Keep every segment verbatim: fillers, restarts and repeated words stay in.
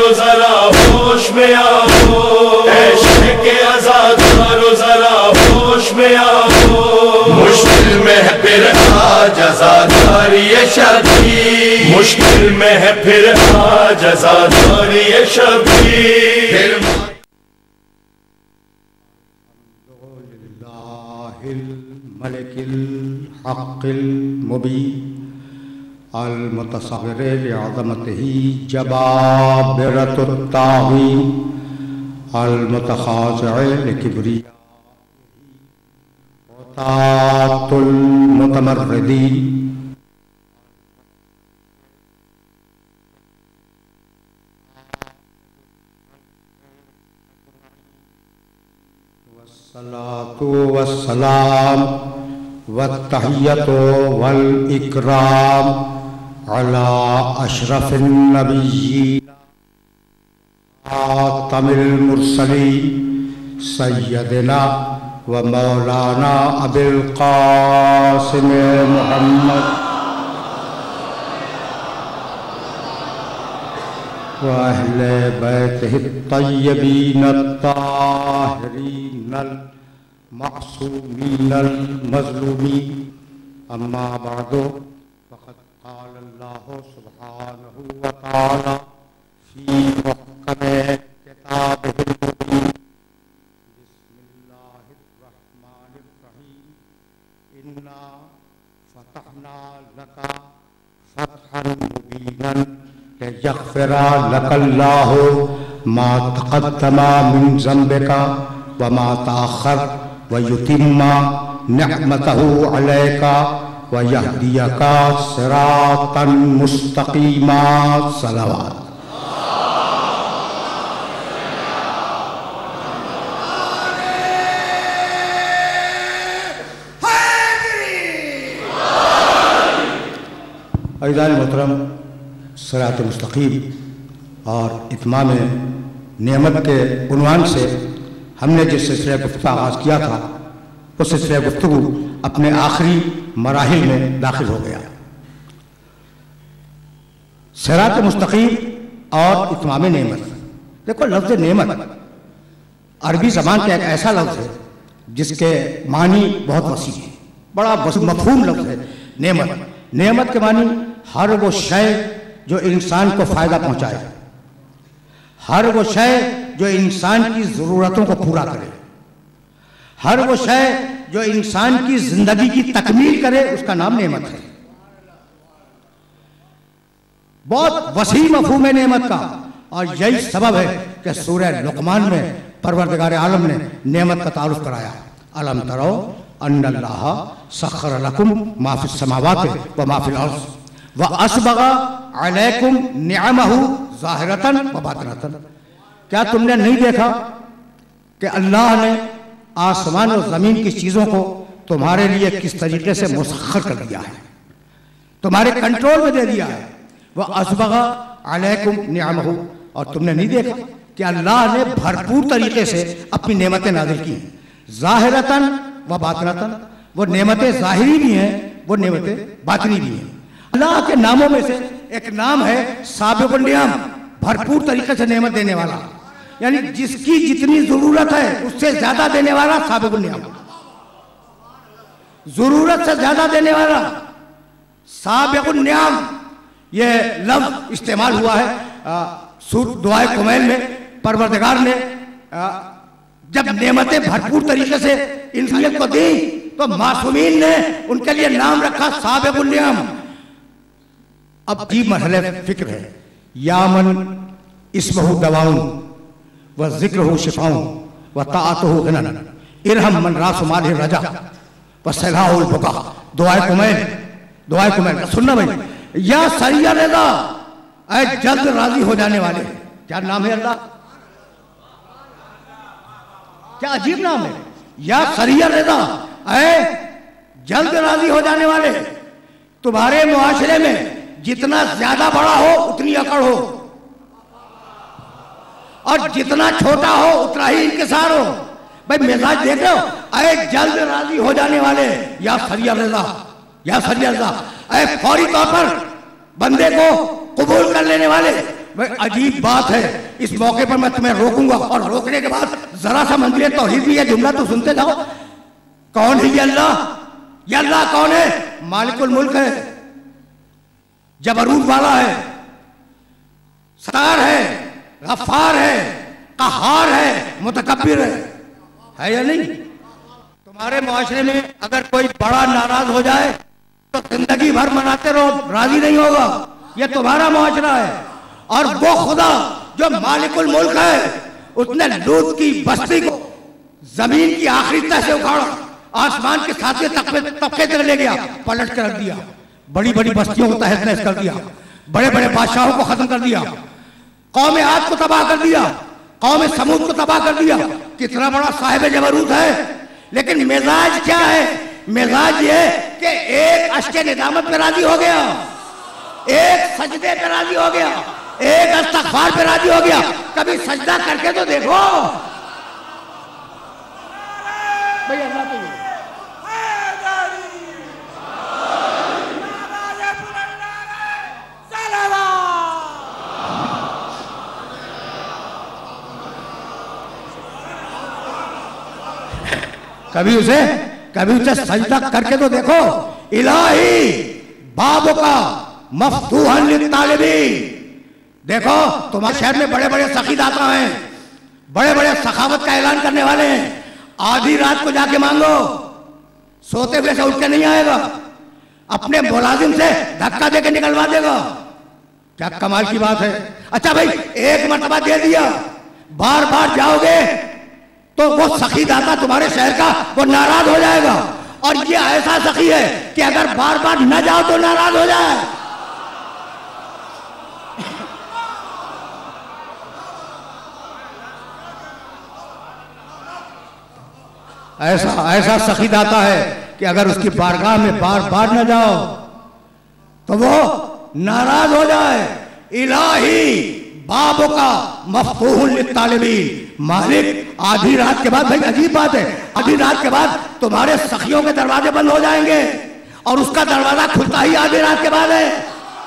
आजादारो जरा होश में आओ, इश्क के आजादारो जरा होश में आओ। मुश्किल में है फिर आज आजादारी शबीर, मुश्किल में है फिर आज आजादारी शबीर। मलिकिल हक़्क़िल मुबीन अल मुतसव्विर लिअज़मतिही जबाबिरतुत ताग़ीन अल मुतखाज़िअ लिकिब्रियाइही तातुल मुतमर्रिदीन। वस्सलातु वस्सलाम वत्तहिय्यतु वल इकराम अला अशरफिन नबिय्यीन खातमिल मुरसलीन सय्यदिना व मौलाना अबिल क़ासिम मुहम्मद व अहले बैतिहि तय्यबीन ताहिरीन मअसूमीन मज़लूमीन। अम्मा बअदु फ़क़द क़ाल अल्लाहु सुब्हानहु व तआला फ़ी मुहकमे किताबिहिल मुबीन। बिस्मिल्लाहिर रहमानिर रहीम। इन्ना फ़तहना लका फ़तहन मुबीनन लियग़फ़िरा लकल्लाहु मा तक़द्दमा मिन ज़ंबिका व मा तअख़्ख़र व युतिम्मा निअमतहु अलैका व यहदियका सिरातन मुस्तक़ीमा। सलावत। अज़ीज़ान मोहतरम, सिरात मुस्तक़ीम और इत्माम नेमत के उन्वान से हमने जिस सिलसिले गुफ्तगू आगाज़ किया था उस सिलसिले गुफ्तगू अपने आखिरी मराहिल में दाखिल हो गया। सिरात मुस्तक़ीम और इत्माम नेमत। देखो, लफ्ज़ नेमत अरबी ज़बान का एक ऐसा लफ्ज़ है जिसके मानी बहुत वसी है, बड़ा मफ़हूम लफ्ज़ है। नेमत नेमत के मानी हर वो शय जो इंसान को फ़ायदा पहुँचाए, हर वो शय जो इंसान की ज़रूरतों को पूरा करे, हर वो शय जो इंसान की ज़िंदगी की तकमील करे, उसका नाम नेमत है। बहुत वसी मफ़हूम है नेमत का, और यही सबब है कि सूरह लुक़मान में परवरदिगार आलम ने नेमत का तारुफ कराया। अलम तरो अन्नल्लाह सख्खर लकुम मा फिस समावाति व मा फिल अर्ज़ व अस्बगा अलैकुम निअमहु ज़ाहिरतन व बातिनतन। क्या तुमने नहीं देखा कि अल्लाह ने आसमान और ज़मीन की चीज़ों को तुम्हारे लिए किस तरीके से मुसख्खर कर दिया है, तुम्हारे कंट्रोल में दे दिया है। वह अस्बगा अलैकुम निअमहु, और तुमने नहीं देखा कि अल्लाह ने भरपूर तरीके से अपनी नेमतें नाज़िल की हैं, ज़ाहिरतन व बातिनतन। वो नेमतें ज़ाहिरी भी हैं, वो नेमतें बातिनी भी हैं। अल्लाह के नामों में से एक नाम है साबिक़ुन निअम, भरपूर तरीके से नेमत देने वाला, यानी जिसकी जितनी जरूरत है उससे ज्यादा देने वाला साबिक़ुन निअम, जरूरत से ज्यादा देने वाला साबिक़ुन निअम। ये लफ्ज़ इस्तेमाल हुआ है सूरह दुआए कुमैल में। परवरदिगार ने आ, जब नेमतें भरपूर तरीके से इंसानियत को दी तो मासूमीन ने उनके लिए नाम रखा साबिक़ुन निअम। अब जी मरहले फिक्र है, यामन इस्महु दवाउन व ज़िक्रुहु शिफ़ाउन व ताअतुहु ग़िनन इरहम मन रासु मालिहि रजा व सलाहुल बुका। दुआए कुमैल, दुआए कुमैल सुनना भाई। या सरिया रज़ा, ऐ जल्द राजी हो जाने वाले। क्या नाम है अल्लाह, क्या अजीब नाम है। या सरिया रज़ा, ऐ जल्द राजी हो जाने वाले। तुम्हारे मुआशरे में जितना ज्यादा बड़ा हो उतनी अकड़ हो, और जितना छोटा हो उतना ही इंकिसार हो। भाई मिजाज देख रहे हो, अरे जल्द राजी हो जाने वाले। या सरिया रज़ा, या सरिया रज़ा, अरे फौरी तौर पर बंदे को कबूल कर लेने वाले। भाई अजीब बात है, इस मौके पर मैं तुम्हें रोकूंगा और रोकने के बाद जरा सा मंजिल तौहीद भी है जुमला तो सुनते जाओ। कौन है ये अल्लाह? ये अल्लाह कौन है? मालिकुल मुल्क है, जबरूत वाला है, सत्तार है, गफ्फार है, कहार है, मुतकब्बिर है, है या नहीं? तुम्हारे मुआशरे में अगर कोई बड़ा नाराज हो जाए तो जिंदगी भर मनाते रहो, राजी नहीं होगा। ये तुम्हारा मुआशरा है। और वो खुदा जो मालिकुल मुल्क है, उसने लूत की बस्ती को जमीन की आखिरी तह से उखाड़ा, आसमान के सातवें तबके तबके तक ले गया, पलट कर रख दिया, बड़ी बड़ी बस्तियों को तहस नहस कर दिया, बड़े बड़े बादशाहों को खत्म कर दिया, कौम आद को तबाह कर दिया, कौम समूद को तबाह कर दिया। कितना बड़ा साहिब जबरूत है। लेकिन मिजाज क्या है? मिजाज ये कि एक अश्के निदामत पे राजी हो गया, एक सजदे पे राजी हो गया, एक इस्तग़फ़ार पे राजी हो गया। कभी सजदा करके तो देखो भाई। अल्लाह तो कभी उसे कभी उसे सजदा करके तो देखो। इलाही बाबों का मफ्तूहन लित्तालिबी। देखो तुम्हारे शहर में बड़े बड़े सखी दाता हैं, बड़े बड़े सखावत का ऐलान करने वाले हैं। आधी रात को जाके मांगो, सोते हुए से उठ के नहीं आएगा, अपने मुलाजिम से धक्का देके निकलवा देगा। क्या कमाल की बात है। अच्छा भाई, एक मर्तबा दे दिया, बार बार जाओगे तो वो सखी दाता तुम्हारे शहर का वो नाराज हो जाएगा। और ये ऐसा सखी है कि अगर बार बार न जाओ तो नाराज हो जाए। ऐसा ऐसा सखी दाता है कि अगर उसकी बारगाह में बार बार न जाओ तो वो नाराज हो जाए। इलाही बाबों का मफ्तूहुन लित्तालिबी। मालिक आधी रात के बाद, भाई अजीब बात है, आधी रात के बाद तुम्हारे सखियों के दरवाजे बंद हो जाएंगे और उसका दरवाजा खुलता ही आधी रात के बाद है।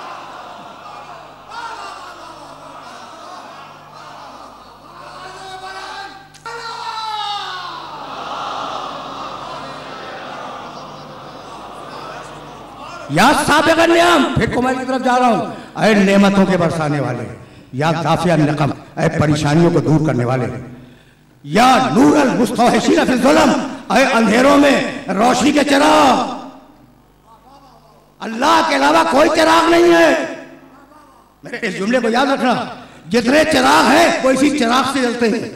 या साबिक़ नियाम, फिर कुमार की तरफ जा रहा हूं। अरे नेमतों के बरसाने वाले, या दाफिया निकम, अरे परेशानियों को दूर करने वाले, या नूर अल मुस्तौहिशीन फी ज़ुल्म, अरे अंधेरों में रोशनी के चिराग। अल्लाह के अलावा कोई चिराग नहीं है। मेरे इस जुमले को याद रखना, जितने चिराग हैं वो इसी चिराग से जलते हैं।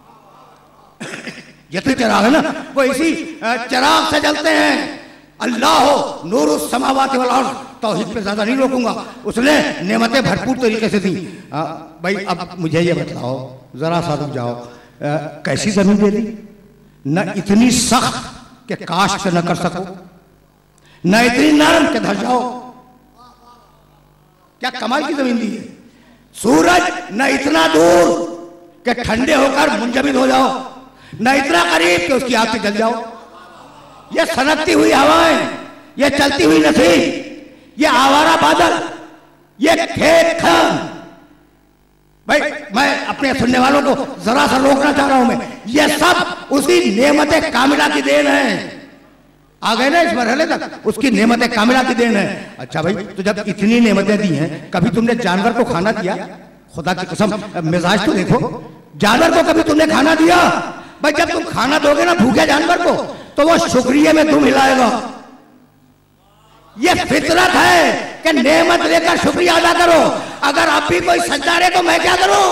जितने चिराग है ना वो इसी चिराग से जलते हैं। अल्लाह हो नूरुस समावाति वल अर्ज़। तौहीद पे ज्यादा नहीं रोकूंगा, उसने नेमतें भरपूर तरीके से दी। भाई अब मुझे ये बताओ, जरा सा रुक जाओ, आ, कैसी जमीन दे दी? न इतनी सख्त कि काश्त न कर सको, न इतनी नरम के धर जाओ। क्या कमाल की जमीन दी है। सूरज न इतना दूर कि ठंडे होकर मुंजमद हो जाओ, न इतना करीब कि उसकी आग से जल जाओ। ये सनकती हुई हवाएं, ये चलती हुई नदी, ये आवारा बादल, ये खेत खान। भाई मैं अपने सुनने वालों को जरा सा रोकना चाह रहा हूं। मैं ये सब उसी नेमत कामिला की देन है। आ गए ना इस मरहले तक, उसकी नेमत कामिला की देन है। अच्छा भाई, तो जब इतनी नेमतें दी हैं, कभी तुमने जानवर को खाना दिया? खुदा की कसम, मिजाज तो देखो, जानवर को कभी तुमने खाना दिया? भाई जब तुम खाना दोगे ना भूखे जानवर को, तो वो शुक्रिया में तुम हिलाएगा। ये फितरत है कि नेमत लेकर शुक्रिया अदा करो। अगर अब भी कोई सजदा रहे तो मैं क्या करूं?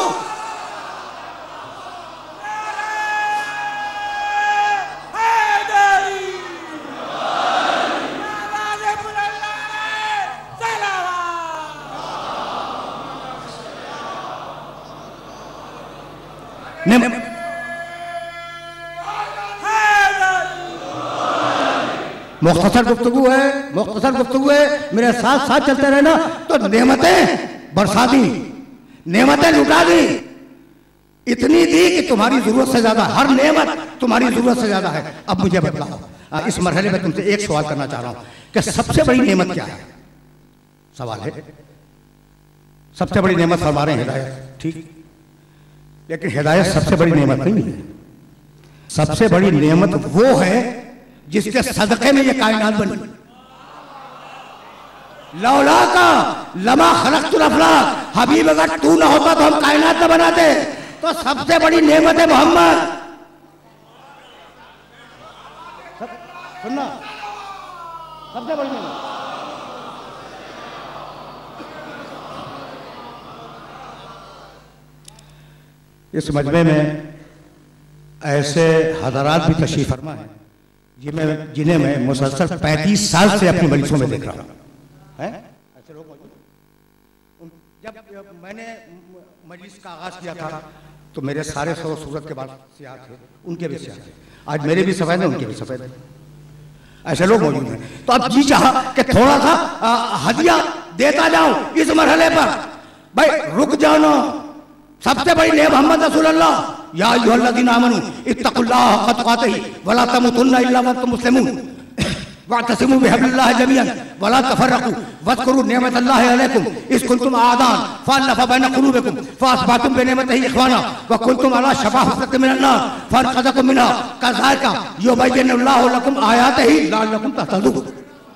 मुख्तसर गुफ्तगू है, मुख्तसर गुफ्तगू है, मेरे साथ साथ चलते रहना। तो नेमतें बरसा दी, नेमतें लुटा दी, इतनी दी कि तुम्हारी जरूरत से ज्यादा, हर नेमत तुम्हारी जरूरत से ज्यादा है। अब मुझे बतलाओ, इस मरहले में तुमसे एक सवाल करना चाह रहा हूं कि सबसे बड़ी नेमत क्या है? सवाल है, सबसे बड़ी नेमत फरमा रहे हैं हिदायत, ठीक, लेकिन हिदायत सबसे बड़ी नेमत नहीं है। सबसे बड़ी नेमत वो है जिसके सदक़े में ये कायनात बनी। लौला का लमा खलक़तुल अफ़लाक, हबीब अगर तू ना होता तो हम कायनात न बनाते। तो सबसे बड़ी नेमत है मोहम्मद। सुनना, सबसे बड़ी नेमत। इस मजमे में ऐसे हज़रात भी तशरीफ़ फरमा है जिन्हें जिन्हें मैं मुसलसल पैंतीस साल से अपनी मजलिसों में देख रहा हूँ। हैं ऐसे लोग मौजूद। जब मैंने मजलिस का आगाज़ किया था तो मेरे सारे सौ सूरत के बाद सियाह थे, उनके भी सियाह थे। आज मेरे भी सफ़ेद हैं, उनके भी सफ़ेद हैं। ऐसे लोग मौजूद हैं। तो अब जी चाहा कि थोड़ा सा हदिया देता जाऊं इस मरहले पर। भाई रुक जाना। सबसे बड़ी नेमत मोहम्मद रसूलुल्लाह, या अय्युहल्लज़ीना आमनू इत्तक़ुल्लाह हक़्क़ तुक़ातिही वला तमूतुन्ना इल्ला व अंतुम मुस्लिमून वअतसिमू बिहब्लिल्लाहि जमीअन वला तफ़र्रक़ू वज़्कुरू निअमतल्लाहि अलैकुम इज़ कुंतुम आ'दान फ़अल्लफ़ बैन क़ुलूबिकुम फ़अस्बहतुम बिनिअमतिही इख़्वाना व कुंतुम अला शफ़ा हुफ़्रतिन मिनन नार फ़अनक़ज़कुम मिनहा कज़ालिका युबय्यिनुल्लाहु लकुम आयातिही लअल्लकुम तहतदून।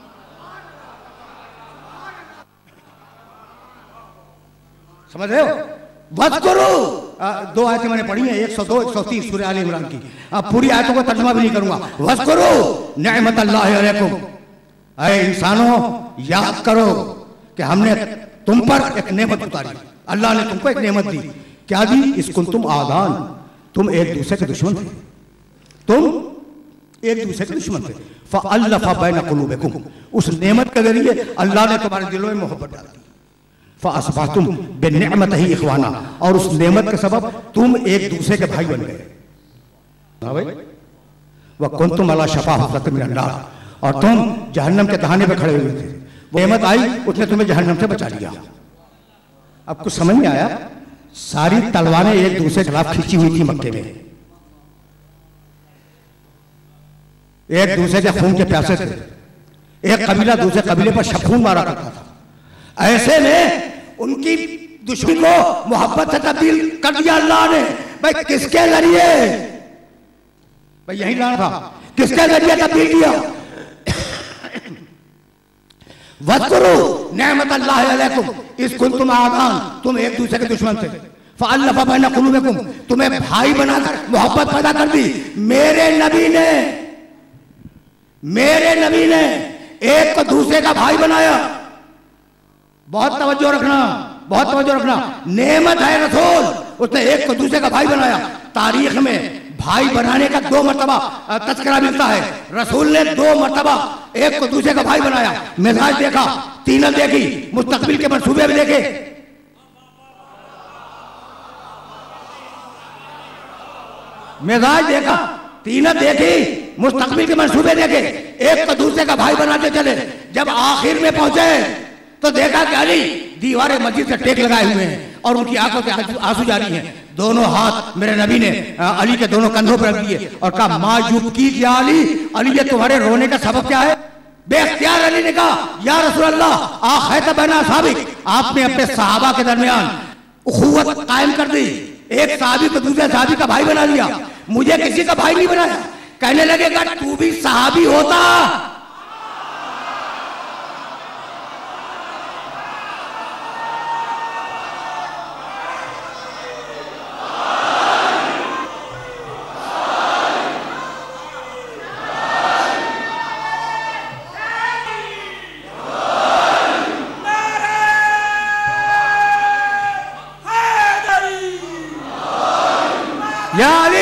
समझ रहे हो? वज़्कुरू, दो आयतें मैंने पढ़ी हैं, एक सौ दो एक सौ तीन सूरह आल इमरान की। अब पूरी आयतों को तर्जुमा भी नहीं करूंगा। वज़्कुरू निअमतल्लाहि अलैकुम, ऐ इंसानों याद करो कि हमने तुम पर एक नेमत उतारी। अल्लाह ने तुमको एक नेमत दी। क्या दी? इस कुंतुम आदान, तुम एक दूसरे के दुश्मन थे। तुम एक दूसरे के दुश्मन थे। फ़अल्लफ़ बैन क़ुलूबिकुम, उस नेमत के जरिए अल्लाह ने तुम्हारे दिलों में मोहब्बत डाल दी। फ़अस्बहतुम बिनिअमतिही इख़्वाना, और उस नेमत के सबब तुम एक दूसरे के भाई बन गए। हाँ भाई, व कुंतुम अला शफ़ा हुफ़्रतिन मिनन नार, और तुम जहन्नम के दहाने पे खड़े हुए थे। वो नेमत आई, उसने तुम्हें जहन्नम से बचा लिया। अब कुछ समझ में आया? सारी तलवारें एक दूसरे के खिलाफ खींची हुई थी मक्के में, एक दूसरे के खून के प्यासे थे। एक कबीला दूसरे कबीले पर शफून मारा करता था। ऐसे में उनकी दुश्मनी को मोहब्बत से तब्दील कर दिया अल्लाह ने। भाई किसके जरिए? भाई यही लाना था, किसके जरिए तब्दील किया? वज़्कुरू निअमतल्लाहि अलैकुम इज़ कुंतुम आ'दान, तुम एक दूसरे के दुश्मन थे। फ़अल्लफ़ बैन क़ुलूबिकुम, तुम्हें भाई बनाकर मोहब्बत पैदा कर दी। मेरे नबी ने मेरे नबी ने एक को दूसरे का भाई बनाया। बहुत तवज्जो रखना, बहुत तवज्जो रखना। नेमत है रसूल, उसने एक को दूसरे का भाई बनाया। तारीख में भाई बनाने का दो मर्तबा तज़किरा मिलता है। रसूल ने दो मर्तबा एक को दूसरे का भाई बनाया। मिजाज देखा, तीनत देखी, मुस्तकबिल के मंसूबे भी देखे। मिजाज देखा, तीनत देखी, मुस्तकबिल के मंसूबे देखे, एक को दूसरे का भाई बनाते चले। जब आखिर में पहुंचे तो देखा कि अली दीवारे मस्जिद से टेक लगाए हुए हैं और उनकी आंखों से आंसू जारी हैं। दोनों हाथ मेरे नबी ने अली के दोनों कंधों पर रख दिए और कहा, माँ युबकी क्या अली, अली ये तुम्हारे रोने का सबब क्या है? बेख्तियार अली ने कहा, या रसूल अल्लाह आखिरत बैना साबिक, आपने अपने सहाबा के दरमियान उखुवत कायम कर दी। एक सहाबी को दूसरे सहाबी का भाई बना दिया, मुझे किसी का भाई नहीं बनाया। कहने लगेगा तू भी सहाबी होता। या अली,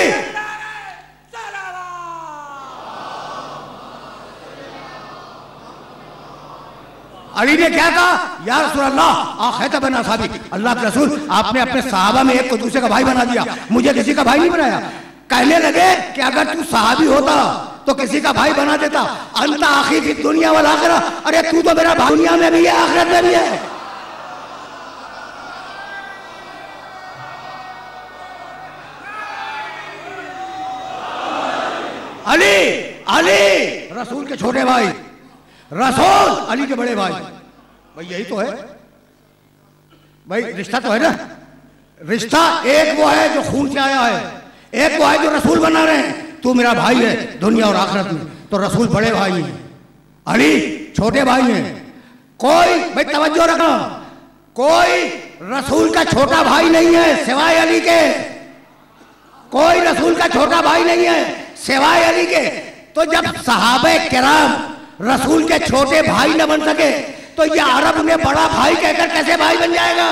अली ने क्या कहा? या रसूल अल्लाह आखिरत बैना साबिक, अल्लाह के रसूल आपने अपने सहाबा में एक को दूसरे का भाई बना दिया, मुझे किसी का भाई नहीं बनाया। कहने लगे कि अगर तू सहाबी होता तो किसी का भाई बना देता। अंत आखिर की दुनिया वाला आखिरा, अरे तू तो मेरा भाई दुनिया में भी है, आखिरत में भी है। अली, अली रसूल के छोटे भाई, रसूल अली के बड़े भाई। भाई यही तो है, भाई रिश्ता तो है ना, रिश्ता एक वो है जो खून से आया है, एक वो है जो रसूल बना रहे हैं। तू मेरा भाई है दुनिया और आखिरत में, तो रसूल बड़े भाई हैं, अली छोटे भाई हैं। कोई भाई तवज्जो रखना, कोई रसूल का छोटा भाई नहीं है सिवाय अली के, कोई रसूल का छोटा भाई नहीं है सिवाय अली के। तो जब सहाबे किराम रसूल के छोटे भाई न बन सके तो ये अरब में बड़ा भाई कहकर कैसे भाई बन जाएगा?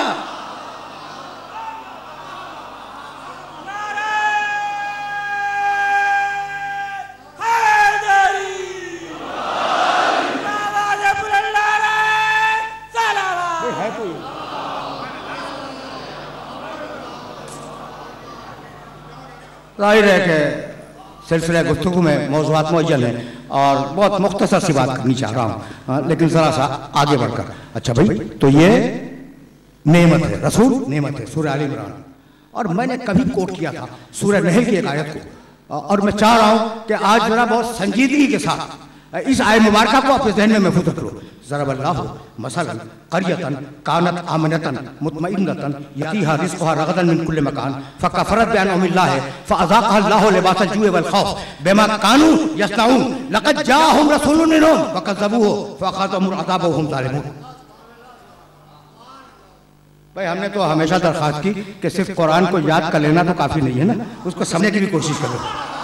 जाहिर है कि सिलसिला गुफ्तगू में मौज़ूआत मुअज्जल है और बहुत मुख्तसर सी बात करनी चाह रहा हूँ, लेकिन ज़रा सा आगे बढ़कर। अच्छा भाई, तो ये नेमत है, रसूल नेमत है, सूरह आल इमरान। और मैंने कभी कोट किया था सूरह नहल की एक आयत को, और मैं चाह रहा हूँ कि आज जरा बहुत संजीदगी के साथ इस आय मुबारका को अपने जहन में महफूज रख लो। ज़रबल्लाहु मसलन क़रियतन कानत आमिनतन मुतमइन्नतन यतीहा रिज़्क़ुहा रग़दन मिन कुल्लि मकान फ़कफ़रत बिअनउमिल्लाहि फ़अज़ाक़हा अल्लाहु लिबासल जुइ वल ख़ौफ़ बिमा कानू यस्नऊन लक़द जाअहुम रसूलुन मिनहुम फ़कज़्ज़बूहु फ़अख़ज़हुमुल अज़ाबु वहुम ज़ालिमून। भाई हमने तो हमेशा दरख्वास्त की कि सिर्फ कुरान को याद कर लेना तो काफ़ी नहीं है ना, उसको समझने की भी कोशिश करो।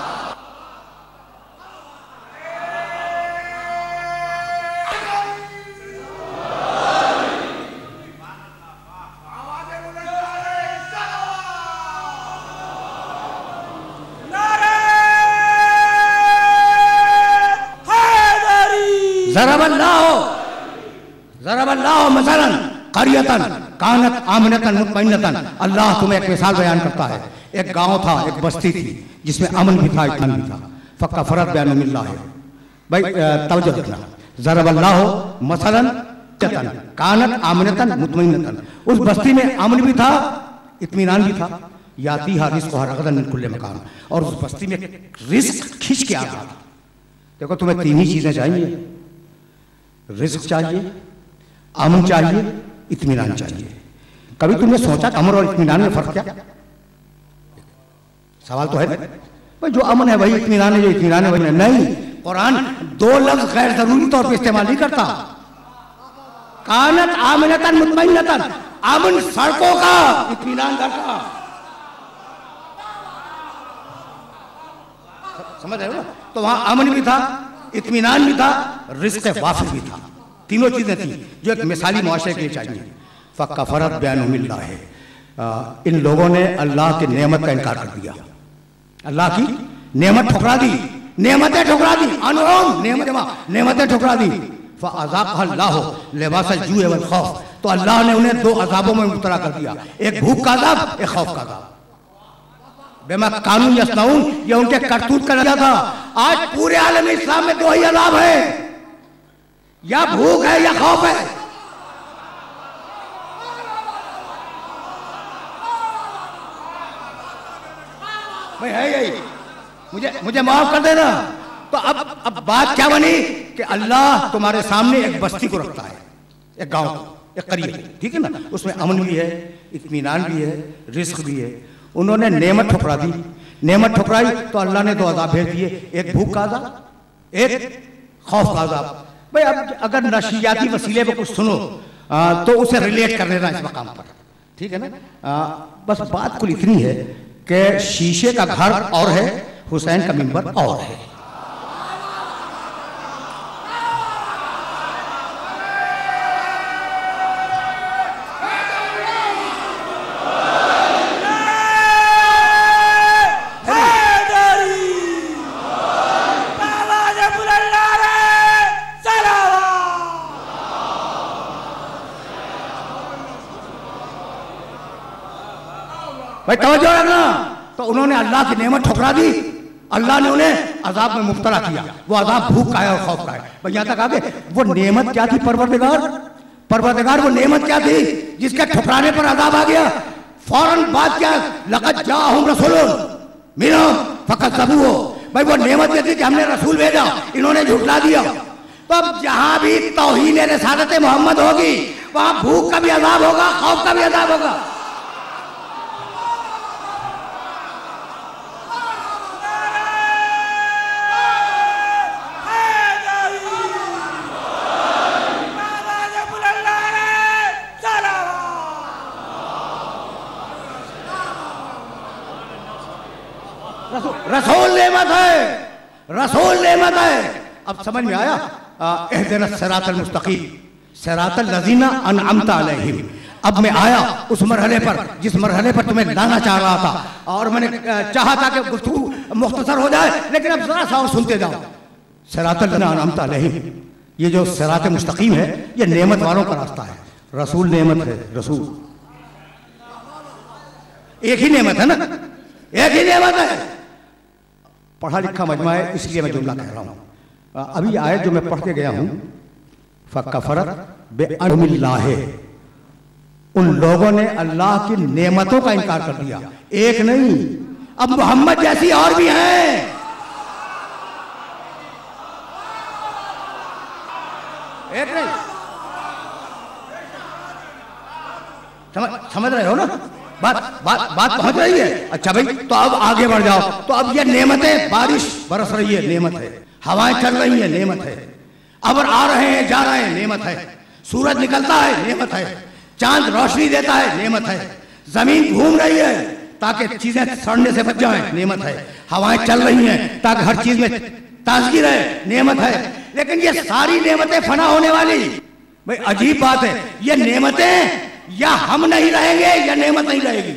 ज़रबल्लाहु ज़रबल्लाहु मसलन क़रियतन कानत आमिनतन मुतमइन्नतन। अल्लाह तुम्हें एक मिसाल बयान करता है। एक गांव था, एक बस्ती थी जिसमें अमन भी था, इत्मीनान भी था। फ़कफ़रत बिअनउमिल्लाहि। भाई तवज्जो रखना, ज़रबल्लाहु मसलन कानत आमिनतन मुतमइन्नतन। उस बस्ती में अमन भी था, इत्मीनान भी था। यातीहा रिज़्क़ुहा रग़दन मिन कुल्लि मकान। और उस बस्ती में रिज़्क़ खींच के आ रहा था। देखो तुम्हें तीन ही चीजें चाहिए, रिज़्क़ चाहिए, अमन चाहिए, इत्मीनान चाहिए। कभी तुमने सोचा अमन और इत्मीनान में फर्क क्या? सवाल तो है भाई, जो अमन है वही इत्मीनान है, जो इत्मीनान है वही नहीं। कुरान दो लफ्ज़ गैर जरूरी तौर पर इस्तेमाल नहीं करता। कानत आमिनतन मुतमइन्नतन, अमन सड़कों का, इत्मीनान घर का। समझ रहे हो ना? तो वहां अमन भी था, इत्मीनान भी था, रिज़्क़ वाफ़िर भी था। तीनों चीजें थी जो एक मिसाली मुआशरे के लिए चाहिए। फ़कफ़रत बिअनउमिल्लाहि। इन लोगों ने अल्लाह की नेमत का इनकार कर दिया, अल्लाह की नेमत ठुकरा दी, नेमतें ठुकरा दी, अनउम नेमत नेमतें ठुकरा दी। फ़अज़ाक़हा अल्लाहु लिबासल जुइ वल ख़ौफ़। तो अल्लाह ने उन्हें दो अज़ाबों में मुब्तला कर दिया, एक भूख का अज़ाब, एक खौफ का अज़ाब। बिमा कानू यस्नऊन, ये उनके करतूत का नतीजा था। आज पूरे आलम इस्लाम में दो ही अज़ाब है, या भूख है या खौफ है। भाई है यही, मुझे मुझे माफ कर देना। तो अब अब बात क्या बनी कि अल्लाह तुम्हारे सामने एक बस्ती को रखता है, एक गांव को, एक करीब, ठीक है ना, उसमें अमन भी है, इत्मीनान भी है, रिज़्क़ भी है। उन्होंने नेमत ठुकरा दी, नेमत ठुकराई तो अल्लाह ने दो अज़ाब भेज दिए, एक भूख का अज़ाब, एक खौफ का अज़ाब। भाई अब अगर नशियाती वसीले पे कुछ सुनो आ, तो उसे रिलेट कर लेना इस मकाम पर, ठीक है ना। आ, बस बात कुल इतनी है कि शीशे का घर और है, हुसैन का मिंबर और है। भाई तवज्जो रखना। तो उन्होंने अल्लाह की नेमत ठुकरा दी, अल्लाह ने उन्हें अजाब में मुब्तला किया। वो अजाब भूख का है और खौफ का है। भाई यहाँ तक आगे वो नेमत क्या थी परवरदिगार, परवरदिगार वो नेमत क्या थी जिसके ठुकराने पर अजाब आ गया। फौरन बात क्या, लक़द जाअहुम रसूलुन मिनहुम फकज़्ज़बूहु। भाई वो नेमत ये थी कि हमने रसूल भेजा, इन्होंने झुठला दिया। तो अब जहां भी तौहीन रिसालत मोहम्मद होगी वहां भूख का भी अजाब होगा, खौफ का भी अजाब होगा। रसूल नेमत है, रसूल नेमत है। अब समझ में आया? इहदिना सिरातल मुस्तकीम सिरातल लज़ीना अनअमता अलैहिम। अब मैं आया उस मरहले पर जिस मरहले पर तुम्हें लाना चाह रहा था, और मैंने चाहा था कि गुफ्तगू मुख्तसर हो जाए, लेकिन अब जरा सा और सुनते जाओ। सिरातल लज़ीना अनअमता अलैहिम, ये जो सिरात मुस्तकीम है ये नेमत वालों का रास्ता है। रसूल नेमत है, रसूल एक ही नेमत है ना, एक ही नेमत है। पढ़ा लिखा मजमा है, इसलिए मैं जुमला कह रहा हूँ। अभी आयत जो मैं पढ़ के गया हूँ, फकफरत बिअनउमिल्लाह, उन लोगों ने अल्लाह की नेमतों का इनकार कर दिया। एक नहीं, अब मोहम्मद जैसी और भी हैं। एक नहीं, समझ समझ रहे हो ना? बात बात बात पहुंच रही है? अच्छा भाई, तो अब आगे बढ़ जाओ। तो अब ये नेमतें, बारिश बरस रही है, नेमत है। हवाएं चल रही है, नेमत है। अबर आ रहे हैं, जा रहे हैं, नेमत है। सूरज निकलता है, नेमत है। चांद रोशनी देता है, नेमत है। जमीन घूम रही है ताकि चीजें सड़ने से बच जाएं, नेमत है। हवाएं चल रही हैं ताकि हर चीज में ताजगी रहे, नेमत है। लेकिन ये सारी नेमतें फना होने वाली। भाई अजीब बात है, ये नेमतें या हम नहीं रहेंगे या नेमत नहीं रहेगी।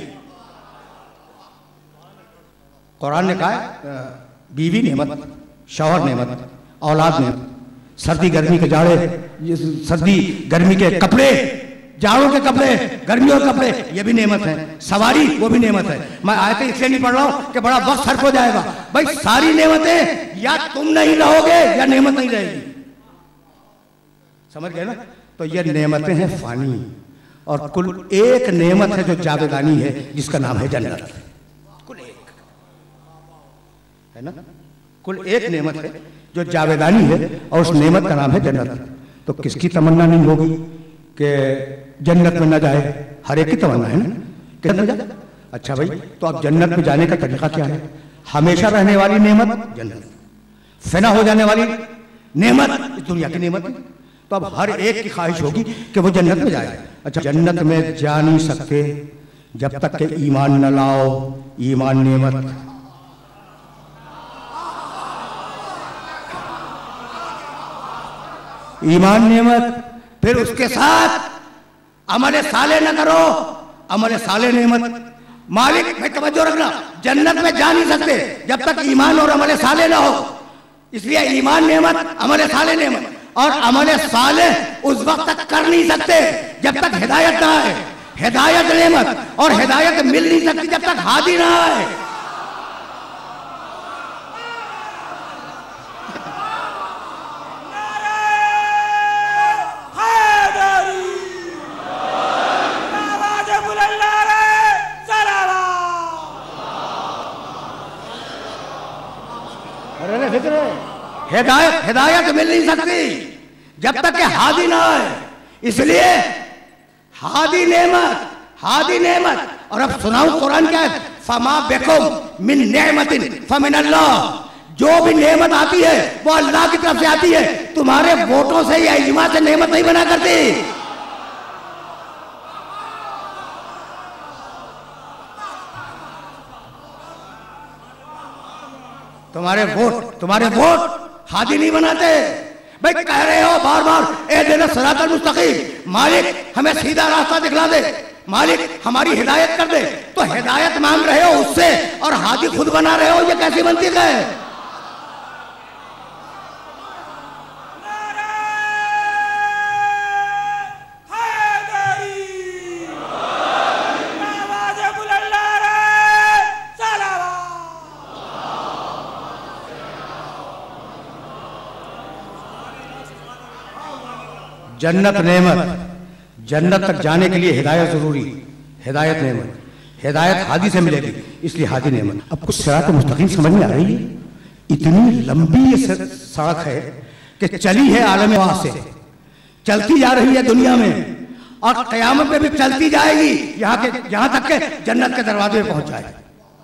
कुरान ने कहा है बीवी नेमत, शौहर नेमत, औलाद नेमत, सर्दी गर्मी के जाड़े, सर्दी गर्मी के कपड़े, जाड़ों के कपड़े, गर्मियों के कपड़े, ये भी नेमत है। सवारी, वो भी नेमत है। मैं आयतें इसलिए नहीं पढ़ रहा हूं कि बड़ा वक्त सर्फ हो जाएगा। भाई सारी नेमतें, या तुम नहीं रहोगे या नेमत नहीं रहेगी। समझ गए ना? तो ये नेमतें हैं फानी, और कुल एक नेमत है जो जावेदानी है, जिसका नाम है जन्नत। कुल एक है ना, कुल एक नेमत है जो जावेदानी है, और उस नेमत का नाम है जन्नत। तो किसकी तमन्ना नहीं होगी कि जन्नत में न जाए? हर एक की तमन्ना है ना कि न जाए। अच्छा भाई, तो अब जन्नत में जाने का तरीका क्या है? हमेशा रहने वाली नेमत जन्नत, फना हो जाने वाली नेमत दुनिया की नेमत है। तो अब हर एक की ख्वाहिश होगी कि वो जन्नत में जाए। अच्छा, जन्नत में जा नहीं सकते जब तक के ईमान न लाओ। ईमान नेमत, ईमान नेमत, फिर उसके साथ अमल साले न करो, अमल साले नेमत। मालिक में तवज्जो रखना, जन्नत में जा नहीं सकते जब तक ईमान और अमल साले ना हो। इसलिए ईमान नेमत, अमल साले नेमत। और अमल साले उस वक्त तक कर नहीं सकते जब तक हिदायत ना आए। हिदायत नेमत, और हिदायत मिल नहीं सकती जब तक हादी ना आए। हिदायत हिदायत मिल नहीं सकती जब तक कि हादी ना आए। इसलिए हादी नेमत, हादी नेमत। और अब सुनाऊं कुरान क्या है? फमा बिकुम मिन नेमतिन फमिन अल्लाह। जो भी नेमत आती है वो अल्लाह की तरफ से आती है, तुम्हारे वोटों से या इज्मा से नेमत नहीं बना करती। तुम्हारे वोट तुम्हारे वोट हादी नहीं बनाते। भाई कह रहे हो बार बार ए देना सिरातल मुस्तकीम, मालिक हमें सीधा रास्ता दिखला दे, मालिक हमारी हिदायत कर दे। तो हिदायत मांग रहे हो उससे और हादी खुद बना रहे हो, ये कैसी मंतिक है? जन्नत नेमत, जन्नत तक जाने के लिए हिदायत जरूरी, हिदायत नेमत, हिदायत हादी से मिलेगी, इसलिए हादी नेमत। अब कुछ सिरात मुस्तकीम समझ में आ रही है? इतनी लंबी ये सड़क है कि चली है आलम वाह से, चलती जा रही है दुनिया में और क़यामत में भी चलती जाएगी, यहाँ के यहाँ तक के जन्नत के दरवाजे पे पहुंच जाए।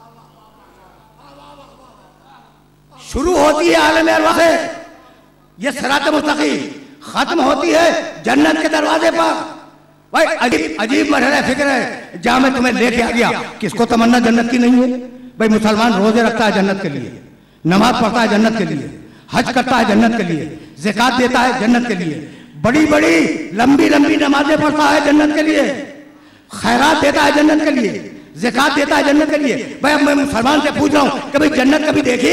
शुरू होती है आलम अरवाह से, ये सिरात मुस्तकीम, खत्म होती है जन्नत के दरवाजे पर। भाई अजीब अजीब मरहला फिक्र है जहां मैं तुम्हें लेके आ गया। किसको तमन्ना जन्नत की नहीं है? भाई मुसलमान रोजे रखता है जन्नत के लिए, नमाज पढ़ता है जन्नत के लिए, हज करता है जन्नत के लिए, ज़कात देता है जन्नत के लिए, बड़ी बड़ी लंबी लंबी नमाजें पढ़ता है जन्नत के लिए, खैरात देता है जन्नत के लिए, ज़कात देता है जन्नत के लिए। भाई अब मैं मुसलमान से पूछ रहा हूं कि भाई जन्नत कभी देखी?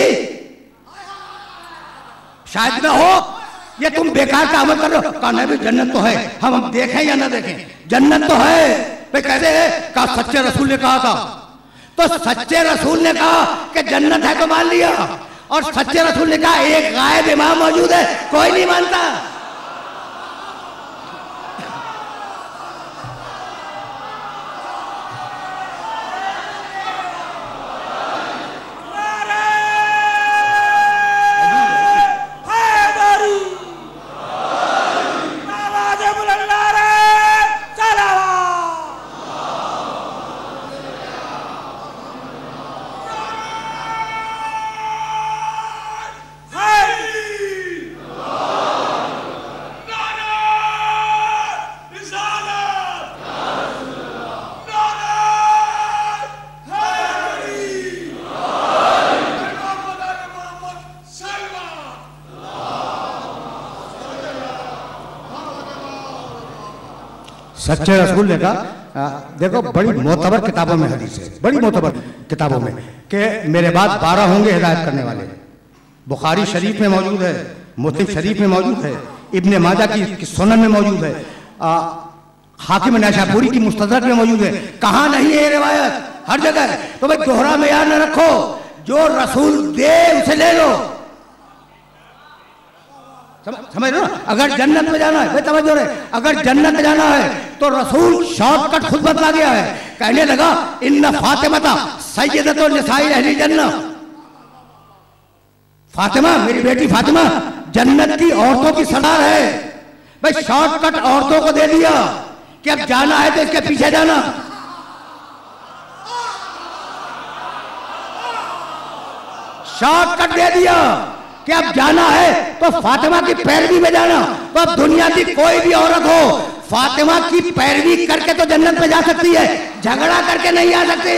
शायद ना हो, ये तुम बेकार का अमल कर रहे हो। कहा नहीं भाई जन्नत तो है, हम हम देखें या ना देखें, जन्नत तो है। भाई कैसे है? कहा सच्चे रसूल ने कहा था। तो सच्चे रसूल ने कहा कि जन्नत है तो मान लिया, और सच्चे रसूल ने कहा एक गायब इमाम मौजूद है, कोई नहीं मानता। सच्चे रसूल ने कहा, देखो बड़ी मोतबर किताबों में हदीस है, बड़ी मोतबर किताबों में कि मेरे बाद बारह होंगे हिदायत करने वाले। बुखारी शरीफ में मौजूद है, मुस्लिम शरीफ में मौजूद है, इब्ने माजा की सुनन में मौजूद है, हाकिम नैशापुरी की मुस्तदरक में मौजूद है। कहाँ नहीं है ये रिवायत? हर जगह है। तो भाई दोहरा मेयार न रखो, जो रसूल दे उसे ले लो। समझ लो, अगर जन्नत में जाना है, भाई समझ रहे, अगर जन्नत में जाना है तो रसूल शॉर्टकट खुद बतला गया है। कहने लगा इन्ना फातिमा सय्यदतु निसाई अहली जन्नत, फातिमा मेरी बेटी फातिमा जन्नत की औरतों की सरदार है। भाई शॉर्टकट औरतों को दे दिया कि अब जाना है तो इसके पीछे जाना। शॉर्टकट दे दिया कि अब जाना है तो फातिमा की पैरवी में जाना। तो अब दुनिया की कोई भी औरत हो, फातिमा की पैरवी करके तो जन्नत में जा सकती है, झगड़ा करके नहीं आ सकती।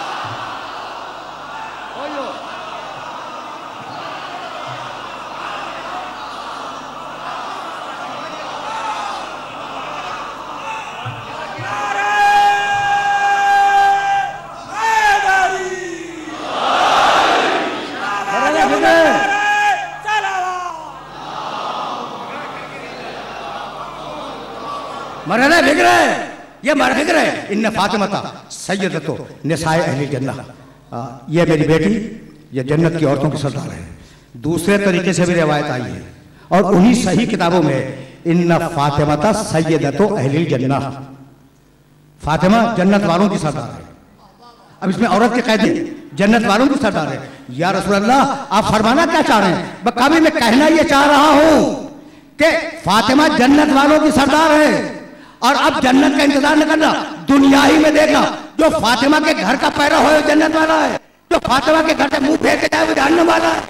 मरना बिग रहे, ये मर बिग रहे। इन्ना फातिमा सय्यदतु निसाए अहली जन्नत, ये मेरी बेटी ये जन्नत की औरतों की सरदार है। दूसरे तरीके से भी रिवायत आई है और उन्हीं सही किताबों में इन्ना फातिमा सय्यदतु अहली जन्नत, फातिमा जन्नत वालों की सरदार है। अब इसमें औरत के कैदे जन्नत वालों की सरदार है। या रसूल अल्लाह आप फरमाना क्या चाह रहे हैं? कभी मैं कहना ये चाह रहा हूं कि फातिमा जन्नत वालों की सरदार है और अब जन्नत का इंतजार न करना, दुनिया ही में देखना। जो फातिमा के घर का पैरा हो जन्नत वाला है, जो फातिमा के घर से मुंह फेर के जाए वो जहन्नम वाला है।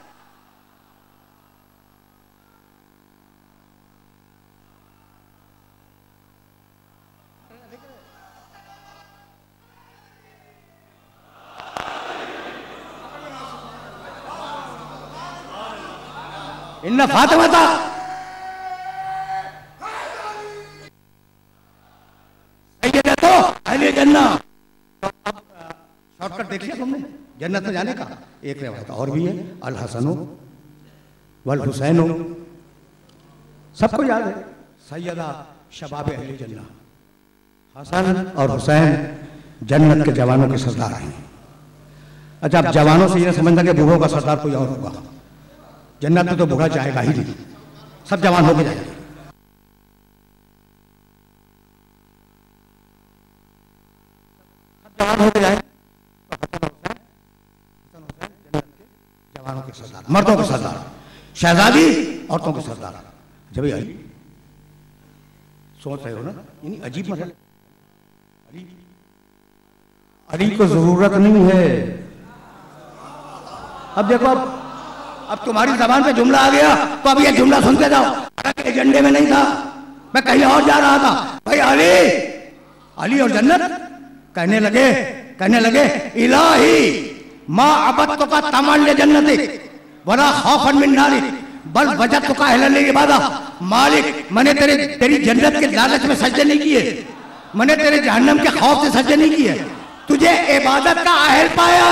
इन्ना फातिमा था तो अहले जन्नत। शॉर्टकट देख लिया तुमने जन्नत में जाने का? एक रिवायत और भी है, अल हसनो वल हुसैनो, सबको याद है, सैयदा शबाब अहले जन्नत, हसन और हुसैन जन्नत के जवानों के सरदार हैं। अच्छा अब जवानों से यह समझना कि बूढ़ों का सरदार कोई और होगा, जन्नत में तो बूढ़ा जाएगा ही नहीं, सब जवान होके जाएंगे। जवान होके जाए तो जवानों के सरदार, मर्दों के सरदार, शहजादी औरतों के सरदार जब आई सोच रहे हो ना, यानी अजीब मसला। अली अली को जरूरत नहीं है। अब देखो, अब अब तुम्हारी जबान पे जुमला आ गया तो अब ये जुमला सुनते जाओ। एजेंडे में नहीं था, मैं कहीं और जा रहा था। भाई अली अली और जन्नत कहने लगे कहने लगे इलाही माँ अबद का तमल जन्नत बड़ा खौफन मिन नारिक बल वजत का अहलन इबादत। मालिक मैंने तेरे तेरी जन्नत के लालच में सजदे नहीं किए, मैंने तेरे जहन्नम के खौफ से सजदे नहीं किए, तुझे इबादत का अहल पाया।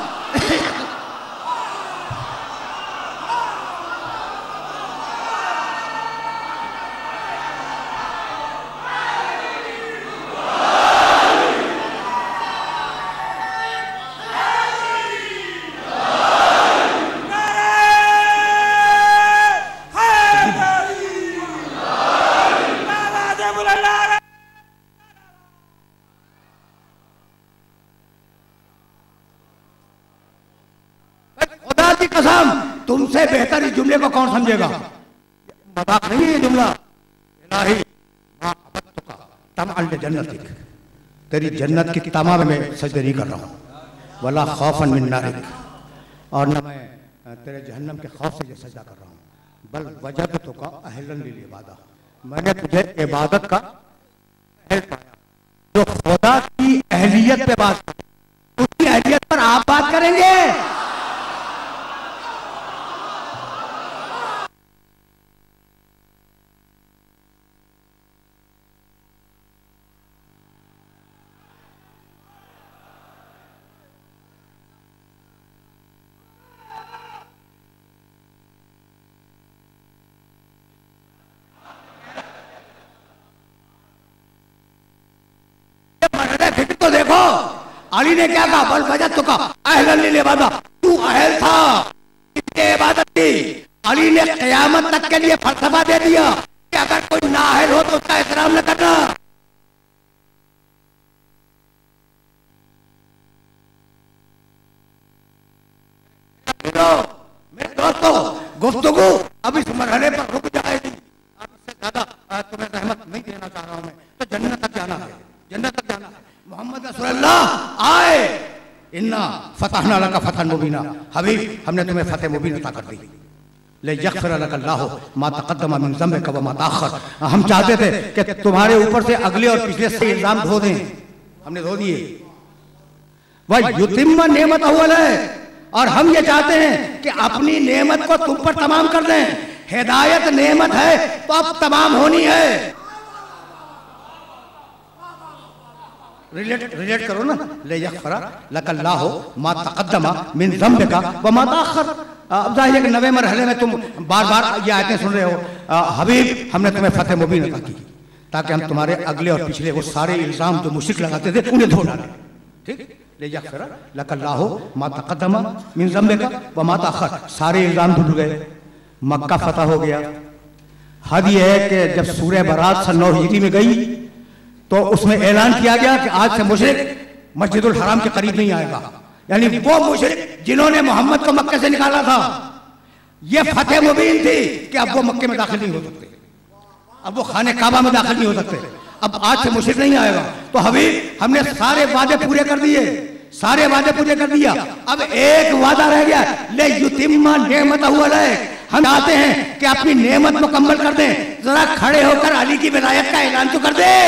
कसम तुमसे बेहतर इस जुमले को कौन समझेगा? मजाक नहीं है ये जुमला। इलाही मां अबदतुका तमअल जन्नतिक, तेरी जन्नत की तमाम में सजदे नहीं कर रहा हूँ। वला खौफन मिन नारिक, और न मैं तेरे जहन्नम के खौफ से ये सजदा कर रहा हूँ। बल वजदतुका अहलन लिल इबादत, मैंने तुझे इबादत का अहल पाया। जो खुदा की अहलियत पे बात, उसकी अहलियत पर आप बात करेंगे? तो देखो अली ने क्या कहा, बल वजद का अहलन लिल इबादत, तू अहल था इबादत की। अली ने क़यामत तक के लिए फलसफा दे दिया कि अगर कोई नाअहल हो तो उसका एहतराम न करना। मेरे दोस्तों, गुफ्तगू अब इस मरहले पर रुक जाएगी। अब इससे ज्यादा तुम्हें रहमत नहीं देना चाह रहा हूं मैं। तो जन्नत तक जाना है, जन्नत तक जाना है। मोहम्मद रसूलुल्लाह आए, इन्ना फतहना लका फतहन मुबीना, हबीब हमने तुम्हें फतेह मुबीन अता कर दी। ले यग़फ़िर लक अल्लाहु मा तक़द्दम मिन ज़ंबिक व मा तअख़्ख़र, हम चाहते थे कि तुम्हारे ऊपर से अगले और पिछले से इल्जाम धो दें, हमने धो दिए। व युतिम्म नेमतहु अलैक, और हम ये चाहते हैं कि अपनी नेमत को तुम पर तमाम कर दें। हिदायत नेमत है तो अब तमाम होनी है। रिलेट रिलेट करो ना, ले यग़फ़िर लक अल्लाहु मा तक़द्दम मिन ज़ंबिक व मा तअख़्ख़र। अब जाहिर है कि नवे मरहले में तुम बार बार ये आयतें सुन रहे हो। हबीब हमने तुम्हें फतेह मुबीन अता की ताकि हम तुम्हारे अगले और पिछले वो सारे इल्जाम जो मुश्रिक लगाते थे उन्हें धो डालें। ठीक, ले यग़फ़िर लक अल्लाहु मा तक़द्दम मिन ज़ंबिक व मा तअख़्ख़र, सारे इल्जाम धुल गए। मक्का फतह हो गया। हद ये है कि जब सूरह बरात सन नौ हिजरी में गई तो उसमें ऐलान किया गया कि आज से मुशरिक मस्जिदुल हराम के करीब नहीं आएगा। यानी वो मुशरिक जिन्होंने मोहम्मद को मक्के से निकाला था, ये फतेह मुबीन थी कि अब वो मक्के में दाखिल नहीं हो सकते, अब वो खाने काबा में दाखिल नहीं हो सकते, अब आज से मुशरिक नहीं आएगा। तो हबीब हमने सारे वादे पूरे कर दिए, सारे वादे पूरे कर दिया। अब एक वादा रह गया, ले युतिम्म नेमतहु अलैक, हम चाहते हैं कि अपनी नेमत मुकम्मल कर दें। जरा खड़े होकर अली की विलायत का ऐलान तो कर दे।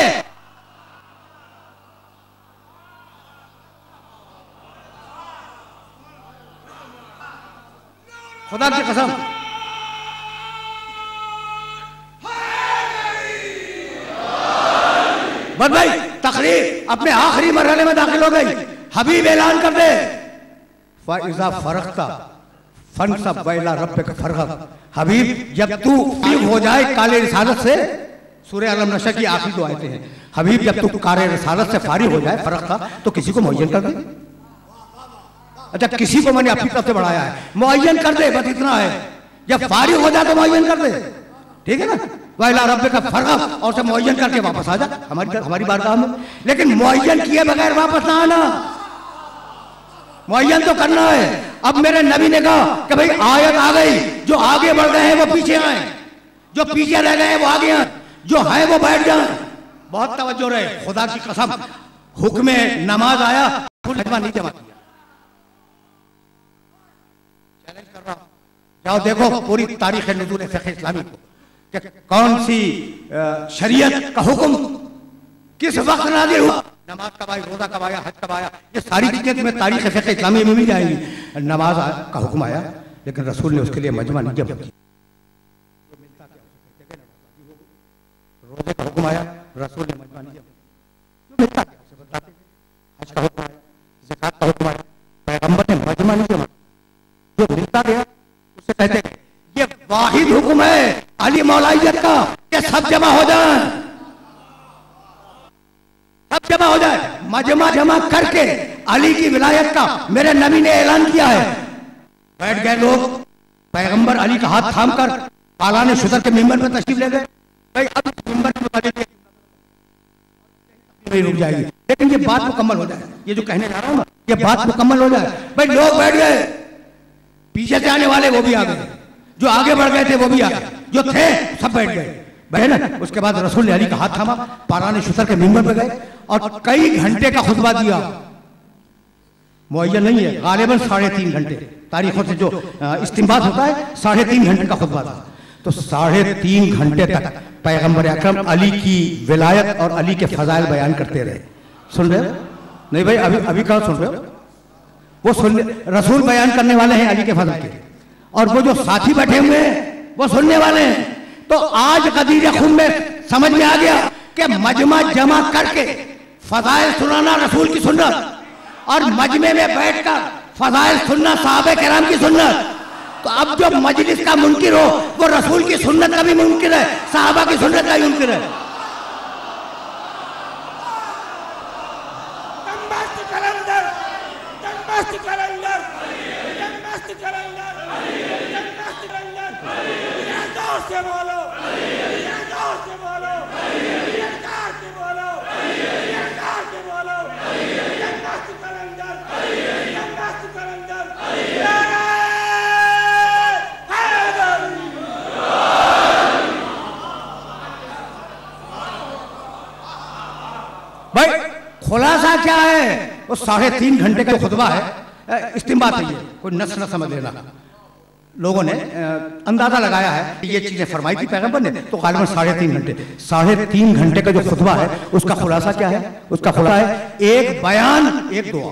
खुदा की कसम, बस भाई तकरीर अपने आखिरी मरहले में दाखिल हो गई। हबीब ऐलान कर दे, फ़इज़ा फ़रग़्ता फ़ंसब व इला रब्बिक फ़रग़ब। हबीब जब तू फ्री हो जाए काले रिसालत से, सूरह अलम नशा की आखिरी दो आयतें हैं। हबीब जब तू काले रिसालत से फारिग हो जाए, फ़रग़्ता, तो किसी को मुअय्यन कर दे। अच्छा, किसी को मैंने अपनी तरफ से बढ़ाया है, मुअय्यन कर दे, बस इतना है। जब फारिग हो जाए तो मुअय्यन कर दे, ठीक है ना। व इला रब्बिक फ़रग़ब, और से मुअय्यन करके वापस आ जा हमारी हमारी बारगाह में। लेकिन मुअय्यन किए बगैर वापस ना आना, मुअय्यन तो करना है। अब मेरे नबी ने कहा कि भाई आयत आ गई, जो आगे बढ़ गए हैं वो पीछे आए, जो पीछे रह गए हैं वो आगे आए, जो है वो बैठ जाए। बहुत तवज्जो रहे, खुदा की कसम, हुक्म नमाज आया, मजमा नहीं जमा किया। चैलेंज कर रहा हूं, जाओ देखो पूरी तारीख नुज़ूल फ़िक़्ह इस्लामी को कि कौन सी शरीयत का हुक्म किस वक्त नाज़िल हुआ, नमाज कब आई, रोजा कब आया, हज कब आया, ये सारी चीजें तुम्हें तारीख फ़िक़्ह इस्लामी में मिल जाएंगी। नमाज का हुक्म आया, लेकिन रसूल ने उसके लिए मजमा नहीं जमा किया। रोजे का हुक्म आया, रसूल ने मजमा नहीं जमा किया। हज का हुक्म आया, ज़कात का हुक्म आया, पैगंबर ने मजमा नहीं जमा किया। जो मिलता गया उससे कहते हैं ये वाहिद हुक्म है अली मौलाइयत का कि सब जमा हो जाए, सब जमा हो जाए। मजमा जमा करके अली की विलायत का मेरे नबी ने ऐलान किया है। बैठ गए लोग, पैगंबर अली का हाथ थाम कर पालाने शुतर के मिंबर में तशरीफ ले गए। भाई अब मिंबर नहीं रुक जाएगी, लेकिन ये बात मुकम्मल हो जाए, ये जो कहने जा रहा हूं ना, ये बात मुकम्मल हो जाए। भाई लोग बैठ गए, पीछे से आने वाले वो भी आ गए, जो आगे बढ़ गए थे वो भी आ गए, जो थे सब बैठ गए, बहन। उसके बाद रसूल ने अली का हाथ थामा, पाराने शुतर के मिंबर पे गए और कई घंटे का खुतबा दिया। मुअय्यन नहीं है, गालिबन साढ़े तीन घंटे, तारीखों से जो इस्तिंबात होता है, साढ़े तीन घंटे का खुतबा था। तो साढ़े तीन घंटे तक पैगंबर अकरम अली की विलायत और अली के फजाइल बयान करते रहे। सुन रहे हो? नहीं भाई, अभी अभी कहाँ सुन रहे हो? वो सुन, रसूल बयान करने वाले हैं अली के फजाइल के, और वो जो साथी बैठे हुए हैं वो सुनने वाले हैं। तो आज गदीर खून में समझ में आ गया कि मजमा जमा करके फजाइल सुनाना रसूल की सुन्नत, और मजमे में बैठकर फजाइल सुनना सहाबे किराम की सुन्नत। तो अब जो मजलिस का मुनकिर हो वो रसूल की सुन्नत का भी मुनकिर है, सहाबा की सुन्नत का भी मुनकिर है। भाई खुलासा क्या है? वो साढ़े तीन घंटे का खुतबा है, इस्तिंबात है, ये कोई नस न समझ लेना। लोगों ने अंदाजा लगाया है कि ये चीजें फरमाई थी पैगंबर ने, तो गालिबन साढ़े तीन घंटे साढ़े तीन घंटे का जो खुतबा है उसका खुलासा क्या है? उसका खुलासा है एक बयान, एक दुआ।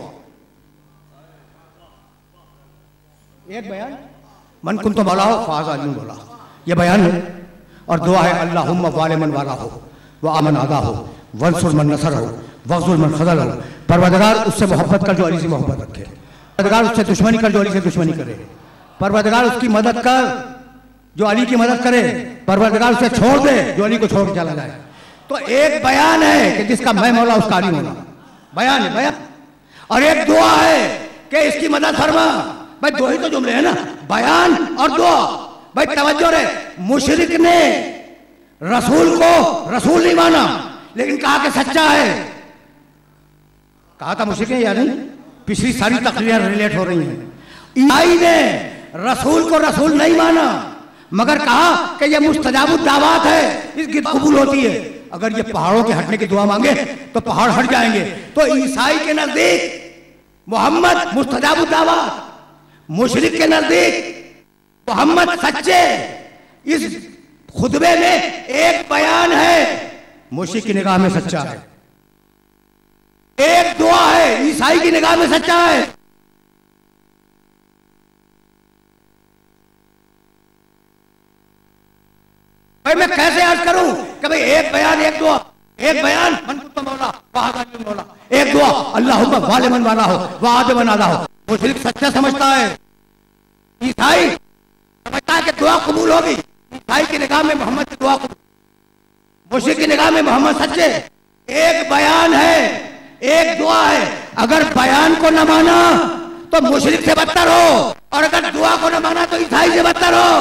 एक बयान, मन कुन तो मौला हो फाज़ अली मौला, ये बयान है। और दुआ है अल्लाहुम्मा वालिमन वाला हो व आमन आदा हो वंसुर मन नसर हो वग़्ज़ुल मन खज़ल हो। परवरदिगार उससे मोहब्बत कर जो अली से मोहब्बत रखे, परवरदिगार उससे दुश्मनी कर जो अली से दुश्मनी करे, परवरदिगार उसकी मदद कर जो अली की मदद करे, परवरदिगार उसे छोड़ दे जो अली को छोड़ के चला जाए। तो एक बयान है कि जिसका मैं मौला उसका अली मौला, बयान है बयान। और एक दुआ है कि इसकी मदद फरमा। भाई दो ही तो जुमले है ना, बयान और दुआ। भाई तवज्जो रहे, मुशरिक ने रसूल को रसूल नहीं माना, लेकिन कहा कि सच्चा है। कहा था मुशरिक है या नहीं? पिछली सारी तकरीरें रिलेट हो रही हैं। ईसाई ने रसूल को रसूल नहीं माना, मगर कहा कि ये मुस्तजाबुद दावत है, इसकी कबूल होती है। अगर ये पहाड़ों के हटने की दुआ मांगे तो पहाड़ हट जाएंगे। तो ईसाई के नजदीक मोहम्मद मुस्तजाबुद दावत, मुशरिक के नजदीक मोहम्मद सच्चे। इस खुतबे में एक बयान है, मुशरिक की निगाह में सच्चा है, एक दुआ है, ईसाई की निगाह में सच्चा है। भाई मैं कैसे अर्ज करूं कि भाई एक बयान एक दुआ, एक बयान मन कुत्ता मौला वहां मौला, एक दुआ अल्लाहुम्मा वालिमन वाला हो व आदमन आला हो। मुशरिक सच्चा समझता है, ईसाई समझता है कि दुआ कबूल होगी। ईसाई की निगाह में मोहम्मद की दुआ कबूल, मुशरिक की निगाह में मोहम्मद सच्चे। एक बयान है, एक दुआ है। अगर बयान को न माना तो मुशरिक से बदतर हो, और अगर दुआ को न माना तो ईसाई से बदतर हो।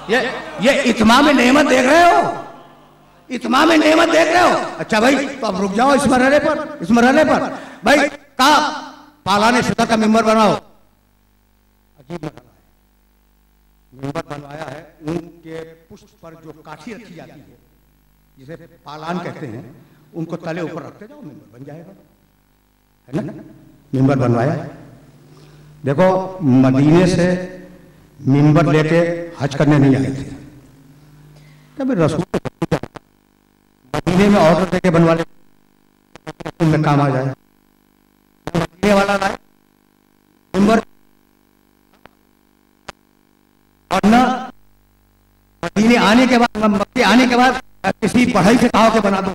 ये ये इत्माम नेमत देख रहे हो, इत्माम नेमत देख रहे हो। अच्छा भाई, तो अब रुक जाओ इस मरहले पर, इस मरहले पर भाई कहा पालाने शुदा का मिंबर बनाओ। अजीब मरहला है। मिंबर बनवाया है, उनके पुष्ट पर जो काठी रखी जाती है जिसे पालान कहते हैं, उनको तले ऊपर रखते जाओ, मिंबर बन जाएगा, है ना। मिंबर बनवाया। देखो मदीने से मिंबर लेके हज करने नहीं आए थे, कभी रसूल मदीने में ऑर्डर देके बनवा ले, में काम आ जाए। मदीने वाला लाए मिंबर, और ना मदीने आने के बाद, मक्के आने के बाद किसी पढ़ाई से कहा के बना दो।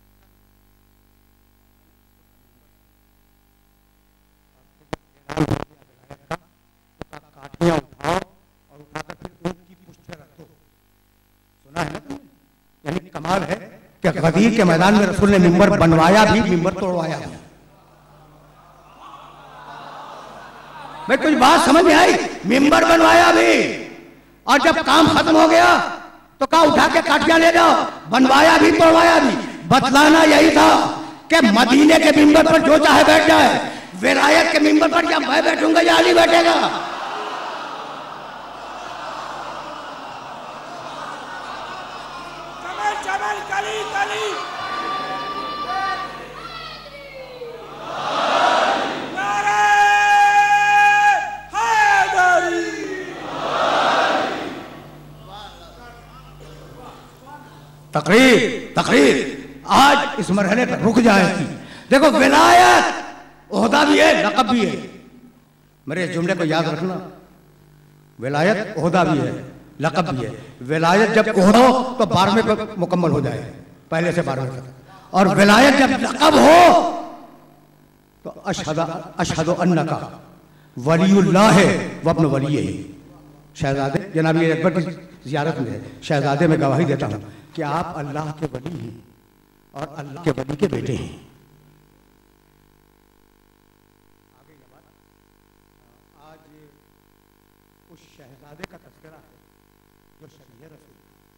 काठियां उठाओ और उठाकर फिर ऊंट की पुष्ट पे रख दो। सुना है ना तुमने? यानी कमाल है कि गदीर के मैदान में रसूल ने मिंबर बनवाया भी, मिंबर तोड़वाया भी। मैं कुछ बात समझ में आई? मिंबर बनवाया भी, और जब काम खत्म हो गया तो कहा उठा के काठियां ले जाओ। बनवाया भी, तोड़वाया भी। बतलाना यही था कि मदीने के मिंबर पर जो चाहे बैठ जाए, विलायत के मिंबर पर या मैं बैठूंगा या अली बैठेगा। चमल चमल कली कली नारे हैदरी। तकरीर तकरीर आज इस मरहले पर रुक जाएगी। देखो विलायत ओहदा भी है, लक़ब भी है। मेरे जुमले को याद रखना, विलायत ओहदा भी है, लक़ब भी है। विलायत जब ओहदा हो तो बारहवें पर मुकम्मल हो जाए, पहले से बारहवें तक। और विलायत जब लक़ब हो तो अशहद अशहदु अन्नका वलीउल्लाह है वब्न वली है। शहजादे जनाब अकबर की ज़ियारत में है, शहजादे में गवाही देता हूँ कि आप अल्लाह के वली हैं और अल्लाह के वली के बेटे हैं। आज उस शहजादे का तज़किरा है जो शरीय रसूल।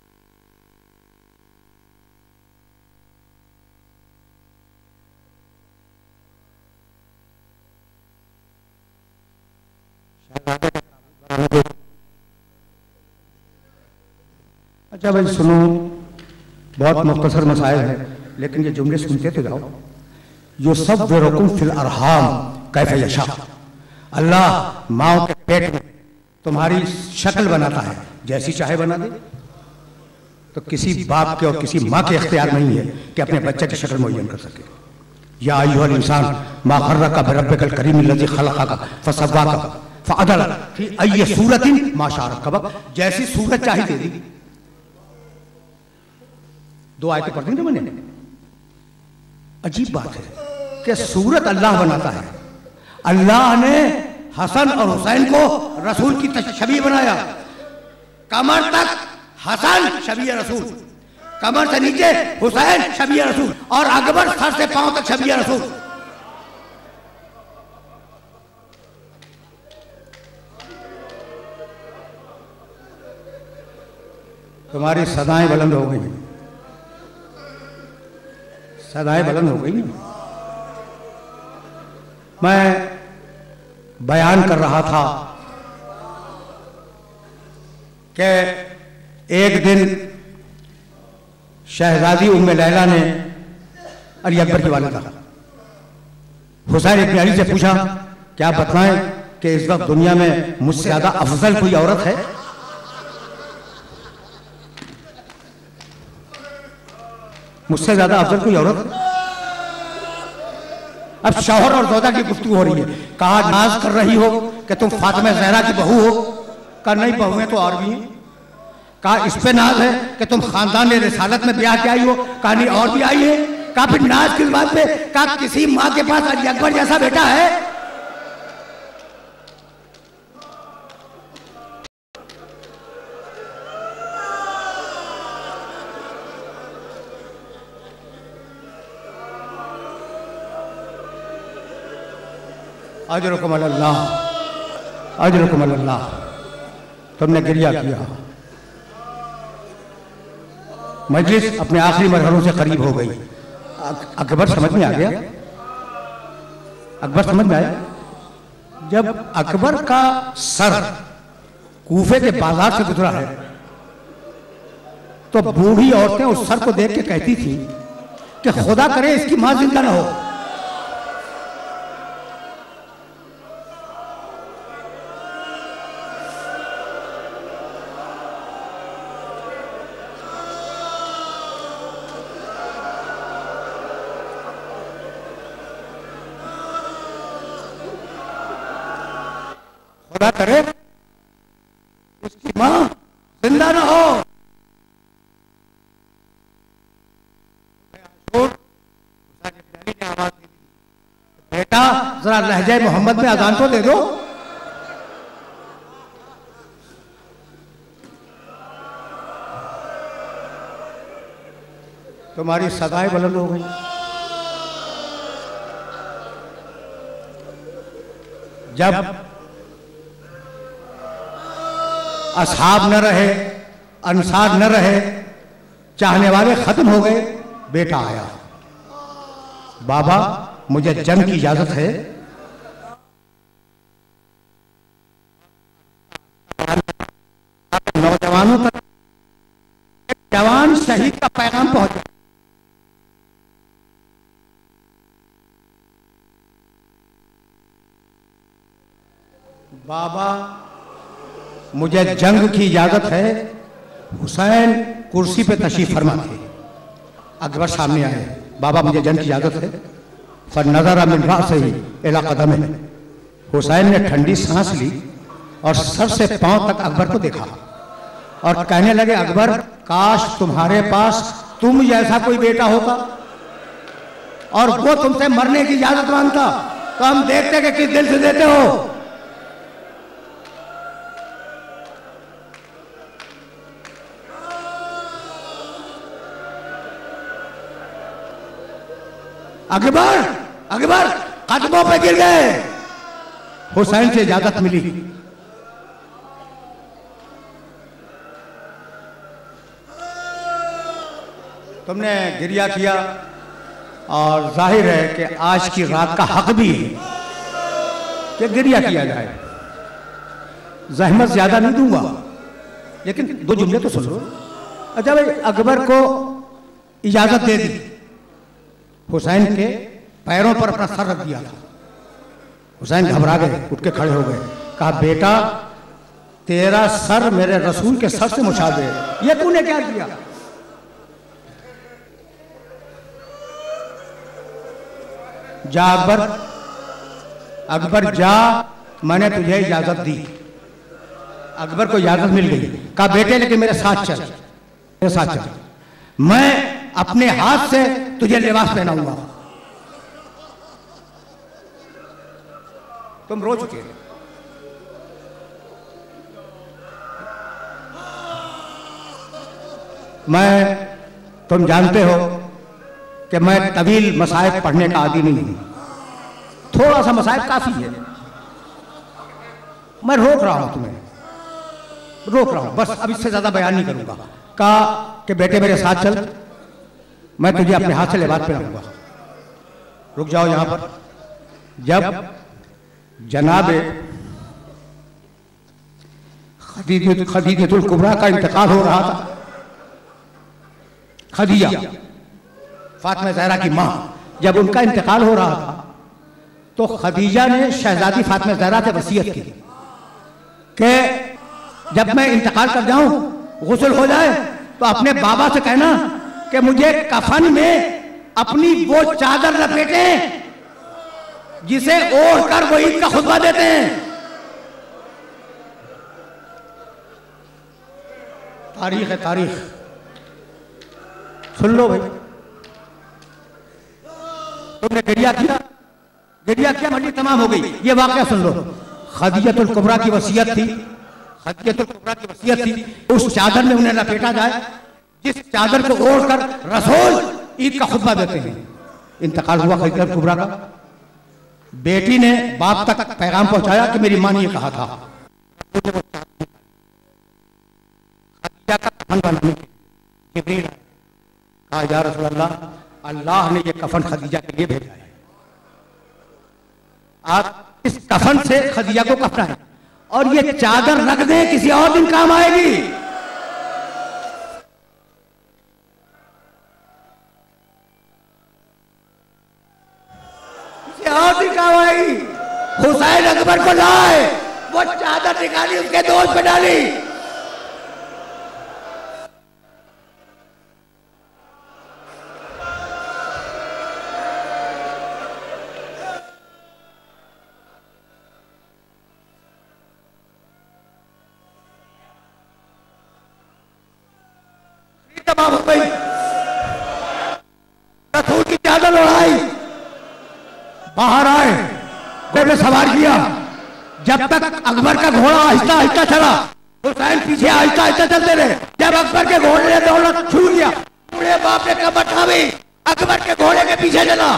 अच्छा भाई सुनो, बहुत मुख्तसर मसाइल है, लेकिन ये जुमले सुनते तो जाओ। यो सब वेरकुम फिल अरहाम कैफ यशा। अल्लाह माओ के पेट में तुम्हारी शक्ल बनाता है, जैसी चाहे बना दे। तो किसी बाप के और किसी माँ के इख्तियार नहीं है कि अपने बच्चे की शक्ल मुय्यन कर सके। या अय्युहल इंसान मा गर्रका बिरब्बिकल करीम लज़ी खलक़का फसव्वाका फअदल फी अय्यि सूरतिन मा शाअ रक्कबक। जैसी सूरत चाहे दे दी। दो आयतें पढ़ दी ना मैंने। अजीब बात है कि सूरत अल्लाह बनाता है। अल्लाह ने हसन और हुसैन को रसूल की छवि बनाया। कमर तक हसन शबीह रसूल, कमर से नीचे हुसैन शबीह रसूल, और अकबर सर से पांव तक शबीह रसूल। तुम्हारी सदाएं बुलंद हो गई, सदाएं बुलंद हो गई। मैं बयान कर रहा था कि एक दिन शहजादी उम्मे लैला ने अली अकबर की वालिदा हुसैन इब्न अली से पूछा, क्या बताएं कि इस वक्त दुनिया में मुझसे ज्यादा अफजल कोई औरत है? मुझसे ज्यादा अफजल कोई औरत है? अब शौहर और ज़ौजा की गुफ्तगू हो रही है। कहा नाज कर रही हो कि तुम फातिमा ज़हरा की बहू हो? कहा नहीं, बहुएं तो और भी हैं। कहा इस पे नाज है कि तुम खानदान रिसालत में ब्याह के आई हो? कहा नहीं, और भी आई है। कहा फिर नाज किस बात पे? कहा किसी माँ के पास अली अकबर जैसा बेटा है? अजरुकुम अल्लाह, अजरुकुम अल्लाह। तुमने गिरिया किया, मजलिस अपने आखिरी मरहलों से करीब हो गई। अकबर समझ में आ गया, अकबर समझ में आया। जब अकबर का सर कूफे के बाजार से गुजरा है तो बूढ़ी औरतें उस सर को देख के कहती थी कि खुदा करे इसकी मां जिंदा ना हो। खुदा करे इसकी मां जिंदा ना हो। बेटा जरा लहजे मोहम्मद में अजान तो दे दो। तुम्हारी सदाएं बुलंद हो गई। जब असहाब न रहे, अंसार न रहे, चाहने वाले खत्म हो गए, बेटा आया, बाबा मुझे जंग की इजाजत है। नौजवानों तक जवान शहीद का पैगाम पहुंचा। बाबा मुझे जंग की इजाजत है। हुसैन कुर्सी पे तशरीफ फरमा थे। अकबर सामने आए, बाबा मुझे जंग की इजाजत है। फर नजर मिन रासिही इला कदमिही। हुसैन ने ठंडी सांस ली और सर से पांव तक अकबर को देखा और कहने लगे, अकबर काश तुम्हारे पास तुम जैसा कोई बेटा होगा और वो तुमसे मरने की इजाजत मांगता तो हम देखते कि किस दिल से देते हो। अकबर अकबर कदमों पे गिर गए। हुसैन से इजाजत मिली। तुमने गिरिया किया और जाहिर है कि आज की रात का हक भी है कि गिरिया किया जाए। जहमत ज्यादा नहीं दूंगा, लेकिन दो जुमले तो सुन लो। अच्छा भाई, अकबर को इजाजत दे दी। हुसैन के पैरों पर अपना सर रख दिया था। हुसैन घबरा गए, उठ के खड़े हो गए। कहा, बेटा तेरा सर मेरे रसूल के सर से मुशाबे है, ये तूने क्या किया? जा अकबर, अकबर जा, मैंने तुझे इजाजत दी। अकबर को इजाजत मिल गई। कहा, बेटे लेकिन मेरे साथ चल, मेरे साथ चल, मैं अपने हाथ से तुझे लिबास पहनाऊंगा। तुम रो चुके हो। मैं, तुम जानते हो कि मैं तवील मसाइब पढ़ने का आदी नहीं हूं। थोड़ा सा मसाइब काफी है। मैं रोक रहा हूं तुम्हें, रोक रहा हूं बस। अब इससे ज्यादा बयान नहीं करूंगा। कहा कि बेटे मेरे साथ चल, मैं तुझे अपने हाथ से लिबास पहनाऊंगा। रुक जाओ यहां पर। जब जनाबे खदीजतुल कुबरा का इंतकाल हो रहा था, खदीजा फातिमा ज़हरा की मां, जब उनका इंतकाल हो रहा था तो खदीजा ने शहजादी फातिमा ज़हरा से वसीयत की कि जब मैं इंतकाल कर जाऊं, गुस्ल हो जाए, तो अपने बाबा से कहना कि मुझे कफन में अपनी वो चादर लपेटे जिसे ओढ़ कर वो ईद का खुतबा देते हैं। तारीख है, तारीख सुन लो भाई। तुमने गिरिया किया, गिरिया किया, मंडी तमाम हो गई। ये वाकया सुन लो। खदीजतुल कुबरा की वसीयत थी, खदीजतुल कुबरा की वसीयत थी उस चादर में उन्हें लपेटा जाए जिस चादर को ओढ़कर रसूल ईद का खुतबा देते हैं। इंतकाल हुआ खदीजतुल कुबरा का। बेटी ने बाप तक पैगाम पहुंचाया कि मेरी मां ने ये कहा था। खदीजा का कफन बनाने जिब्रील आए। कहा या रसूल अल्लाह, अल्लाह ने ये कफन खदीजा के लिए भेजा है, आप इस कफन से खदीजा को कफनाएं और ये चादर रख दें, किसी और दिन काम आएगी। किसी और दिन काम आएगी। हुसैन अकबर को लाए, वो चादर निकाली, उसके दोस्त पे डाली। तमाम हो गई, रसूल की चादर उड़ाई, बाहर आए, घोड़े सवार किया। जब तक अकबर का घोड़ा आहिस्ता आहिस्ता चला, हुसैन पीछे आहिस्ता आहिस्ता चलते रहे। जब अकबर के घोड़े ने दौलत छू लिया, बूढ़े बाप ने कमर थामी, अकबर के घोड़े के पीछे चला।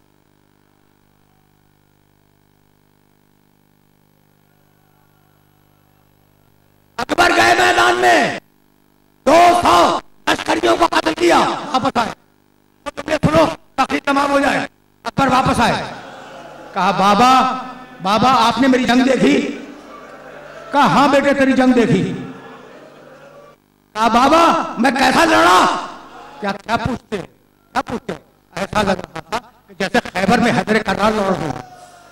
अकबर गए मैदान में, दो सौ लश्करियों को कत्ल किया, वापस आए। तो तुमने सुनो, तकलीफ तमाम हो जाए। अकबर वापस आए, कहा बाबा बाबा आपने मेरी जंग देखी? कहा हाँ बेटे तेरी जंग देखी। कहा बाबा मैं कैसा लड़ा? क्या क्या पूछते क्या पूछते ऐसा लग रहा था कि जैसे खैबर में हैदर करार लड़ रहे हो,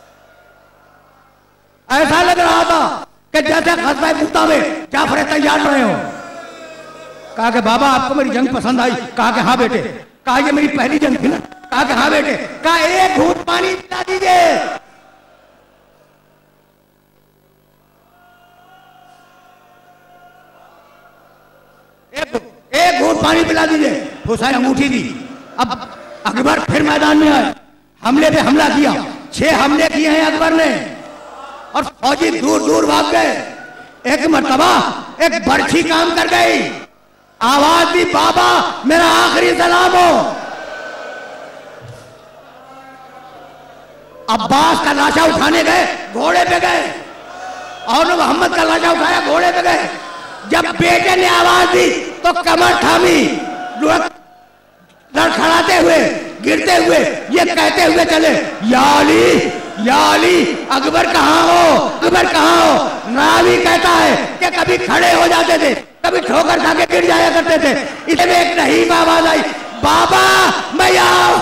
ऐसा लग रहा था कि जैसे ग़ज़वा मूता में जाफर तैयार रहे हो। कहा कि बाबा आपको मेरी जंग पसंद आई? कहा कि हाँ बेटे। कहा ये मेरी पहली जंग थी ना? कहा कि हाँ बेटे। कहा एक घूंट पानी पिला दीजिए। एक एक घूंट पानी पिला दीजिए। हुसैन अंगूठी दी। अब अकबर फिर मैदान में आए, हमले पे हमला किया। छह हमले किए हैं अकबर ने और फौजी दूर दूर भाग गए। एक मर्तबा एक बर्छी काम कर गई, आवाज दी बाबा मेरा आखिरी सलाम हो। अब्बास का लाशा उठाने गए, घोड़े पे गए, और मोहम्मद का लाशा उठाया, घोड़े पे गए। जब बेटे ने आवाज दी तो कमर थामी, लड़खड़ाते हुए गिरते हुए ये कहते हुए चले, या अली या अली, अकबर कहाँ हो, अकबर कहाँ हो। रावी कहता है कि कभी खड़े हो जाते थे, कभी ठोकर खा के गिर जाया करते थे। इसमें एक रहीब आवाज आई, बाबा मैं आओ।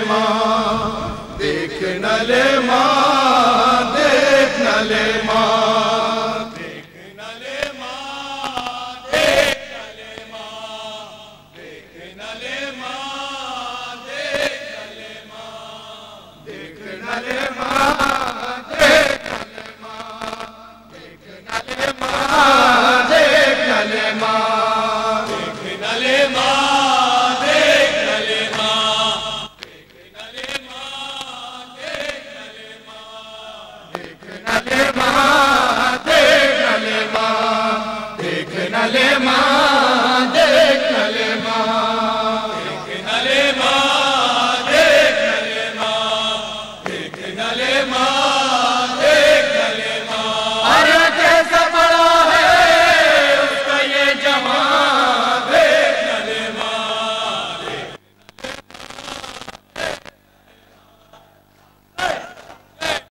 देख न ले माँ, देख न ले माँ।